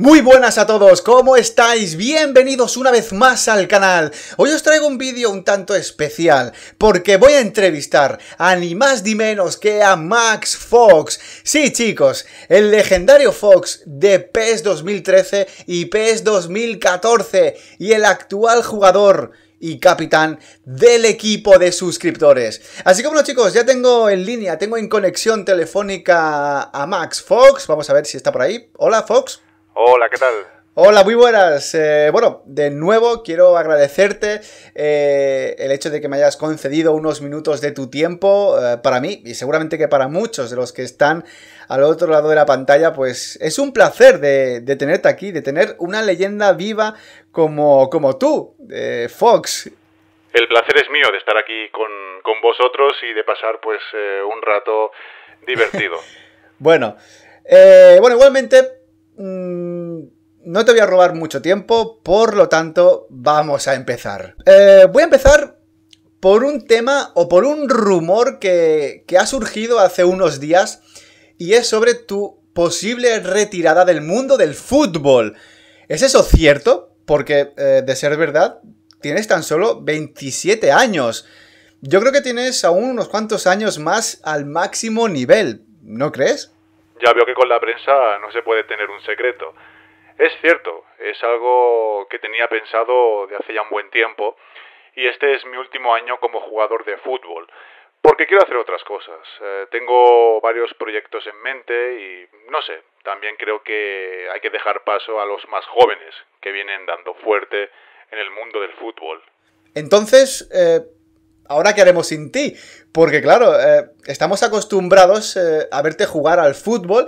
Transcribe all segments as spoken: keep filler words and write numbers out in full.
Muy buenas a todos, ¿cómo estáis? Bienvenidos una vez más al canal. Hoy os traigo un vídeo un tanto especial, porque voy a entrevistar a ni más ni menos que a Max Fox. Sí, chicos, el legendario Fox de PES dos mil trece y PES dos mil catorce, y el actual jugador y capitán del equipo de suscriptores. Así que bueno, chicos, ya tengo en línea, tengo en conexión telefónica a Max Fox. Vamos a ver si está por ahí. Hola, Fox. Hola, ¿qué tal? Hola, muy buenas. Eh, bueno, de nuevo quiero agradecerte eh, el hecho de que me hayas concedido unos minutos de tu tiempo eh, para mí, y seguramente que para muchos de los que están al otro lado de la pantalla. Pues es un placer de, de tenerte aquí, de tener una leyenda viva como, como tú, eh, Fox. El placer es mío de estar aquí con, con vosotros y de pasar pues eh, un rato divertido. Bueno, eh, bueno, igualmente no te voy a robar mucho tiempo, por lo tanto vamos a empezar. Eh, voy a empezar por un tema o por un rumor que, que ha surgido hace unos días, y es sobre tu posible retirada del mundo del fútbol. ¿Es eso cierto? Porque, eh, de ser verdad, tienes tan solo veintisiete años. Yo creo que tienes aún unos cuantos años más al máximo nivel, ¿no crees? Ya veo que con la prensa no se puede tener un secreto. Es cierto, es algo que tenía pensado de hace ya un buen tiempo, y este es mi último año como jugador de fútbol, porque quiero hacer otras cosas. Eh, tengo varios proyectos en mente y, no sé, también creo que hay que dejar paso a los más jóvenes, que vienen dando fuerte en el mundo del fútbol. Entonces, eh, ¿ahora qué haremos sin ti? Porque claro, eh, estamos acostumbrados eh, a verte jugar al fútbol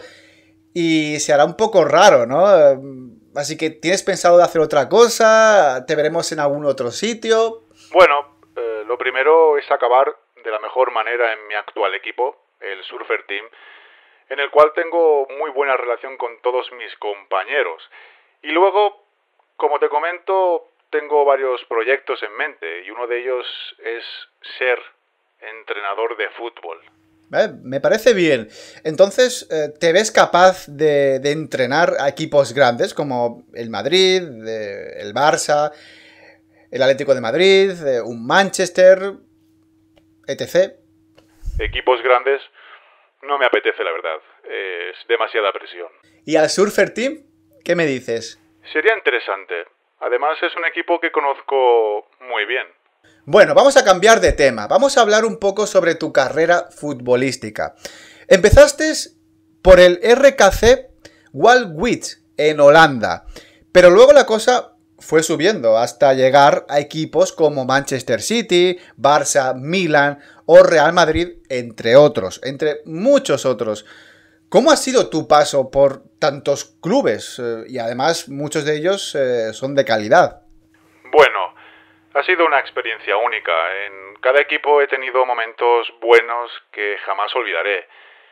y se hará un poco raro, ¿no? Eh, así que, ¿tienes pensado de hacer otra cosa? ¿Te veremos en algún otro sitio? Bueno, eh, lo primero es acabar de la mejor manera en mi actual equipo, el Surfer Team, en el cual tengo muy buena relación con todos mis compañeros. Y luego, como te comento, tengo varios proyectos en mente, y uno de ellos es ser entrenador de fútbol. Eh, me parece bien. Entonces, eh, ¿te ves capaz de, de entrenar a equipos grandes como el Madrid, de, el Barça, el Atlético de Madrid, eh, un Manchester, etcétera? Equipos grandes no me apetece, la verdad. Es demasiada presión. ¿Y al Surfer Team? ¿Qué me dices? Sería interesante. Además, es un equipo que conozco muy bien. Bueno, vamos a cambiar de tema. Vamos a hablar un poco sobre tu carrera futbolística. Empezaste por el R K C Waalwijk en Holanda, pero luego la cosa fue subiendo hasta llegar a equipos como Manchester City, Barça, Milan o Real Madrid, entre otros, entre muchos otros. ¿Cómo ha sido tu paso por tantos clubes? Eh, y además muchos de ellos eh, son de calidad. Bueno, ha sido una experiencia única. En cada equipo he tenido momentos buenos que jamás olvidaré.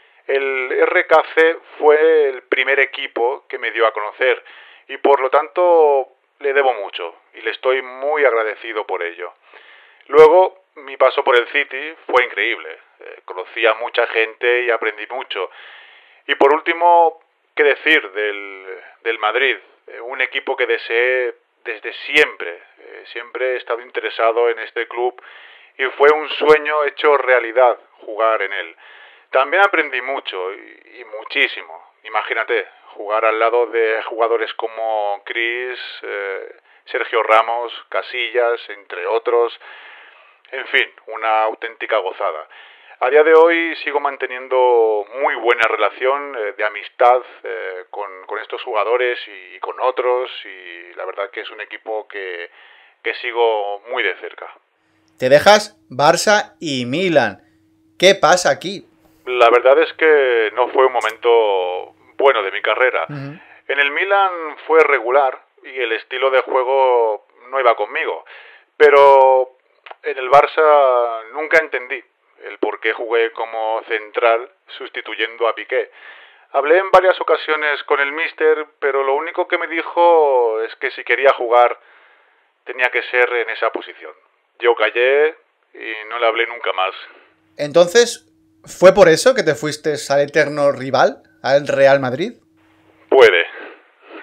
El R K C fue el primer equipo que me dio a conocer, y por lo tanto le debo mucho y le estoy muy agradecido por ello. Luego, mi paso por el City fue increíble. Eh, conocí a mucha gente y aprendí mucho. Y por último, ¿qué decir del, del Madrid? Eh, un equipo que deseé desde siempre. Eh, siempre he estado interesado en este club y fue un sueño hecho realidad jugar en él. También aprendí mucho y, y muchísimo. Imagínate, jugar al lado de jugadores como Chris, eh, Sergio Ramos, Casillas, entre otros. En fin, una auténtica gozada. A día de hoy sigo manteniendo muy buena relación eh, de amistad eh, con, con estos jugadores y, y con otros, y la verdad que es un equipo que, que sigo muy de cerca. Te dejas Barça y Milan. ¿Qué pasa aquí? La verdad es que no fue un momento bueno de mi carrera. Uh-huh. En el Milan fue regular y el estilo de juego no iba conmigo, pero en el Barça nunca entendí el por qué jugué como central sustituyendo a Piqué. Hablé en varias ocasiones con el míster, pero lo único que me dijo es que si quería jugar tenía que ser en esa posición. Yo callé y no le hablé nunca más. Entonces, ¿fue por eso que te fuiste al eterno rival, al Real Madrid? Puede.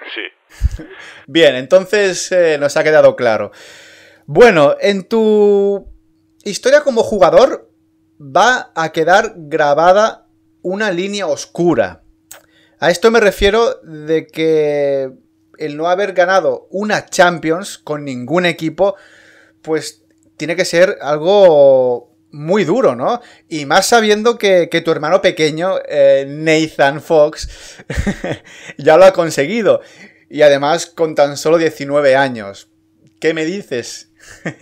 Sí. Bien, entonces eh, nos ha quedado claro. Bueno, en tu historia como jugador va a quedar grabada una línea oscura. A esto me refiero de que el no haber ganado una Champions con ningún equipo, pues tiene que ser algo muy duro, ¿no? Y más sabiendo que, que tu hermano pequeño, eh, Nathan Fox, ya lo ha conseguido. Y además con tan solo diecinueve años. ¿Qué me dices?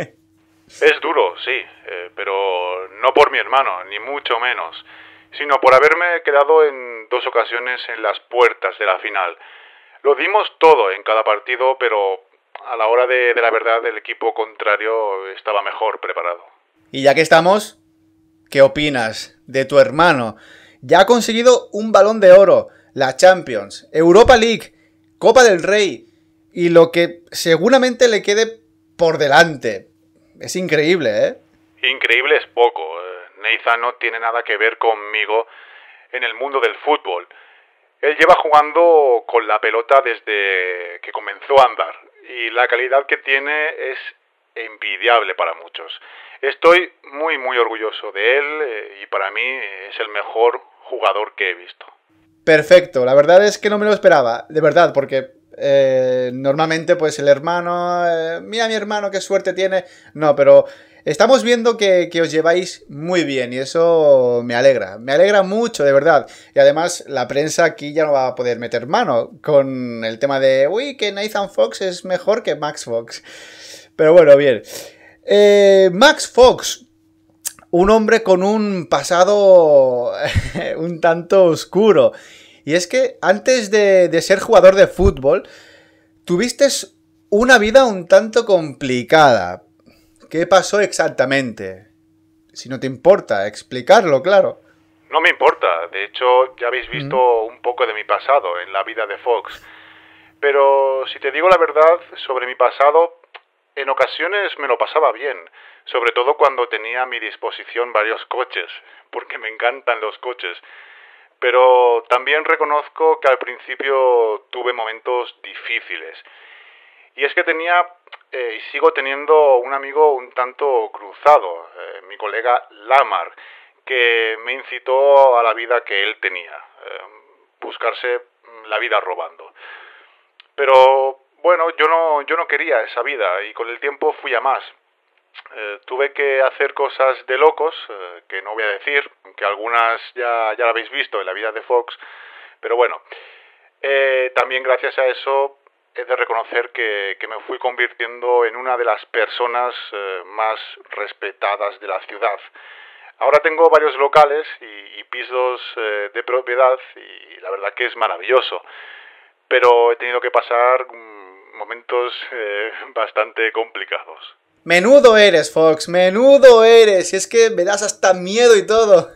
Es duro, sí, eh, pero no por mi hermano, ni mucho menos, sino por haberme quedado en dos ocasiones en las puertas de la final. Lo dimos todo en cada partido, pero a la hora de, de la verdad el equipo contrario estaba mejor preparado. Y ya que estamos, ¿qué opinas de tu hermano? Ya ha conseguido un Balón de Oro, la Champions, Europa League, Copa del Rey y lo que seguramente le quede por delante. Es increíble, ¿eh? Increíble es poco. Nathan no tiene nada que ver conmigo en el mundo del fútbol. Él lleva jugando con la pelota desde que comenzó a andar y la calidad que tiene es envidiable para muchos. Estoy muy muy orgulloso de él y para mí es el mejor jugador que he visto. Perfecto, la verdad es que no me lo esperaba, de verdad, porque eh, normalmente pues el hermano, eh, mira mi hermano qué suerte tiene, no, pero estamos viendo que, que os lleváis muy bien y eso me alegra, me alegra mucho, de verdad. Y además la prensa aquí ya no va a poder meter mano con el tema de, uy, que Nathan Fox es mejor que Max Fox. Pero bueno, bien. Eh, Max Fox, un hombre con un pasado un tanto oscuro. Y es que antes de, de ser jugador de fútbol, tuviste una vida un tanto complicada. ¿Qué pasó exactamente? Si no te importa explicarlo, claro. No me importa. De hecho, ya habéis visto mm. un poco de mi pasado en la vida de Fox. Pero si te digo la verdad sobre mi pasado, en ocasiones me lo pasaba bien. Sobre todo cuando tenía a mi disposición varios coches, porque me encantan los coches. Pero también reconozco que al principio tuve momentos difíciles. Y es que tenía eh, y sigo teniendo un amigo un tanto cruzado, eh, mi colega Lamar, que me incitó a la vida que él tenía, eh, buscarse la vida robando. Pero bueno, yo no, yo no quería esa vida y con el tiempo fui a más. Eh, tuve que hacer cosas de locos, eh, que no voy a decir, que algunas ya, ya la habéis visto en la vida de Fox, pero bueno, eh, también gracias a eso he de reconocer que, que me fui convirtiendo en una de las personas eh, más respetadas de la ciudad. Ahora tengo varios locales y, y pisos eh, de propiedad y la verdad que es maravilloso, pero he tenido que pasar mm, momentos eh, bastante complicados. Menudo eres, Fox, menudo eres. Y es que me das hasta miedo y todo.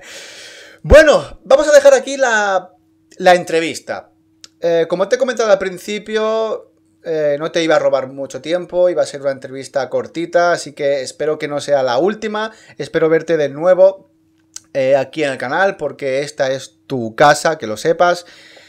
Bueno, vamos a dejar aquí la, la entrevista. Eh, como te he comentado al principio, eh, no te iba a robar mucho tiempo. Iba a ser una entrevista cortita, así que espero que no sea la última. Espero verte de nuevo eh, aquí en el canal, porque esta es tu casa, que lo sepas.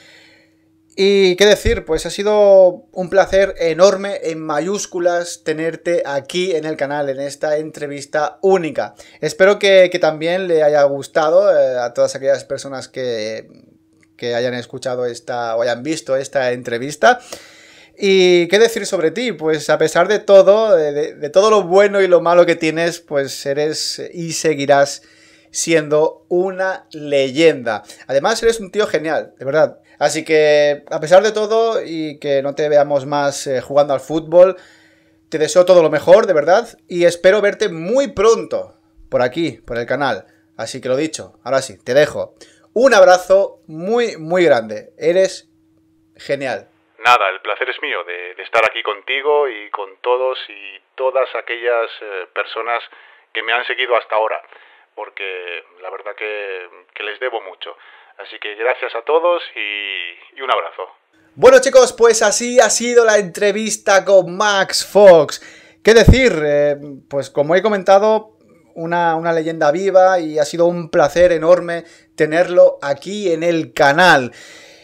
Y qué decir, pues ha sido un placer enorme en mayúsculas tenerte aquí en el canal, en esta entrevista única. Espero que, que también le haya gustado eh, a todas aquellas personas que, que hayan escuchado esta o hayan visto esta entrevista. Y qué decir sobre ti, pues a pesar de todo, de, de todo lo bueno y lo malo que tienes, pues eres y seguirás siendo una leyenda. Además eres un tío genial, de verdad. Así que, a pesar de todo y que no te veamos más eh, jugando al fútbol, te deseo todo lo mejor, de verdad, y espero verte muy pronto por aquí, por el canal. Así que lo dicho, ahora sí, te dejo. Un abrazo muy, muy grande. Eres genial. Nada, el placer es mío de, de estar aquí contigo y con todos y todas aquellas eh, personas que me han seguido hasta ahora, porque la verdad que, que les debo mucho. Así que gracias a todos y, y un abrazo. Bueno chicos, pues así ha sido la entrevista con Max Fox. ¿Qué decir? Eh, pues como he comentado, una, una leyenda viva y ha sido un placer enorme tenerlo aquí en el canal.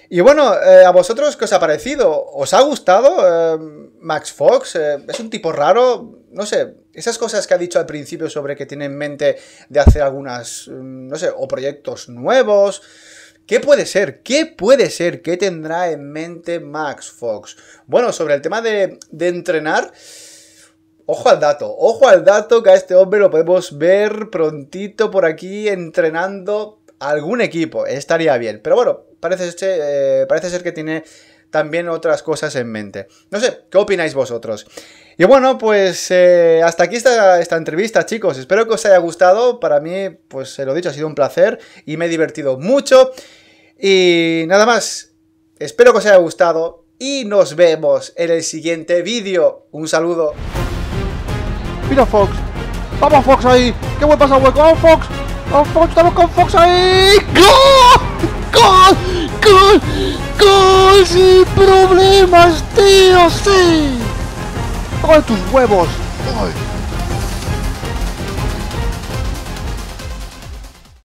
Y bueno, eh, ¿a vosotros qué os ha parecido? ¿Os ha gustado eh, Max Fox? Eh, ¿Es un tipo raro? No sé, esas cosas que ha dicho al principio sobre que tiene en mente de hacer algunas, no sé, o proyectos nuevos. ¿Qué puede ser? ¿Qué puede ser? ¿Qué tendrá en mente Max Fox? Bueno, sobre el tema de, de entrenar, ojo al dato, ojo al dato que a este hombre lo podemos ver prontito por aquí entrenando algún equipo. Estaría bien, pero bueno, parece ser, eh, parece ser que tiene también otras cosas en mente. No sé, ¿qué opináis vosotros? Y bueno, pues eh, hasta aquí esta, esta entrevista, chicos. Espero que os haya gustado. Para mí, pues se lo he dicho, ha sido un placer y me he divertido mucho. Y nada más, espero que os haya gustado y nos vemos en el siguiente vídeo. Un saludo. Mira Fox, vamos Fox ahí, qué buen pasa hueco, vamos Fox, vamos Fox, estamos con Fox ahí, ¡gol! ¡Gol! ¡Gol! ¡Gol! ¡Sin problemas, tío! ¡Sí! ¡Gol tus huevos! ¡Gol!